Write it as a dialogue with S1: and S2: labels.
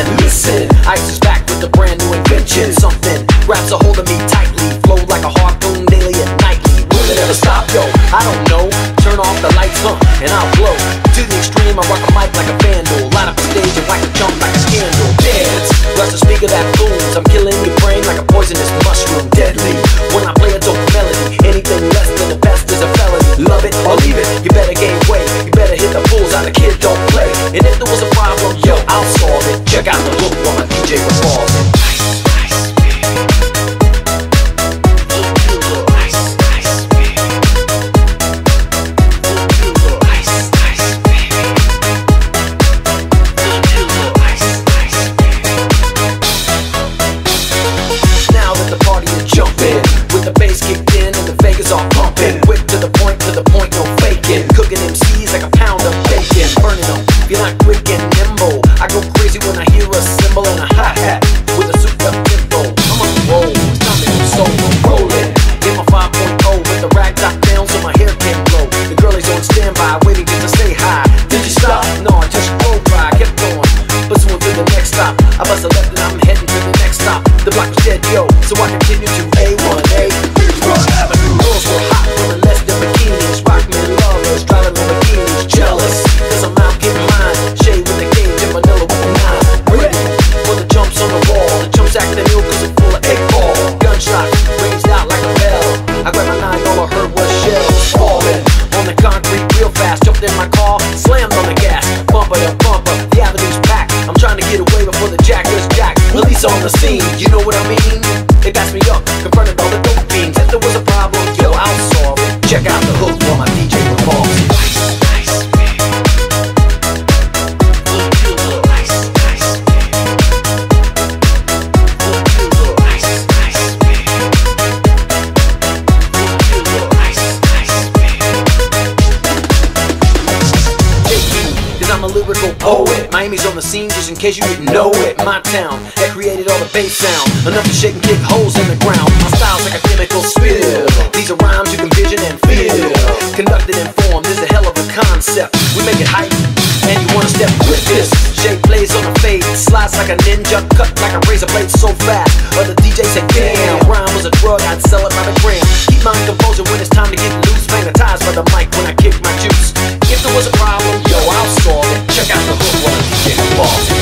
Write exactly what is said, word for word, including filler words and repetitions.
S1: Listen, Ice is back with a brand new invention. Something grabs a hold of me tightly, flow like a harpoon daily and nightly. Will it ever stop, yo? I don't know. Turn off the lights, huh, and I'll blow. To the extreme, I rock a mic like a vandal. Light up the stage and whack a jump like a scandal. Dance, rush the speaker that booms. I'm killing your brain like a poisonous mushroom. Deadly, when I play a dope melody. Anything less than the best is a felony. Love it or leave it, you better gain weight. You better hit the bulls out, the kid don't play. And if there was a problem, yo, I'll solve it. Check out the look while my D J revolves it. Quick to the point, to the point, no faking. Cooking M Cs like a pound of bacon. Burning them, if you're not quick and nimble. I go crazy when I hear a cymbal and a hi-hat with a souped up tempo. I'm on the roll, it's time to do solo rolling. Get my five point oh with the rag top down so my hair can't blow. The girl is on standby, waiting just to say hi. Did you stop? No, I just rolled by, kept going. Pursuing to the next stop. I bust a left and I'm heading to the next stop. The block was dead, yo, so I continue to A one A. Girls were hot, women less than bikinis. Rock men lovers, driving Lamborghinis. Jealous, cause I'm out getting mine. Shade with the cage and vanilla with the nine. Ready for the jumps on the wall. The jumps acting ill cause it's full of eight ball. Gunshot rings out like a bell. I grabbed my nine, all I heard was shells falling on the concrete real fast. Jumped in my car, slammed on the gas. Bumper to bumper, the avenue's packed. I'm trying to get away before the jackers jack. Police on the scene, you know what I mean? They passed me up, confronted all the dope fiends. If there was a problem, yo, I'll solve it. Check out the hook while my D J revolves it. I'm a lyrical poet. Miami's on the scene just in case you didn't know it. My town that created all the bass sound, enough to shake and kick holes in the ground. My style's like a chemical spill. These are rhymes you can vision and feel. Conducted and formed is a hell of a concept. We make it hype and you wanna step with this. Shape plays on the fade, slides like a ninja, cut like a razor blade so fast. Other D Js say damn, rhyme was a drug, I'd sell it by the gram. Keep my composure when it's time to get loose. Magnetized by the mic when I kick my juice. If there was a problem, yo, I'll solve it. Check out the hook while the D J revolves it.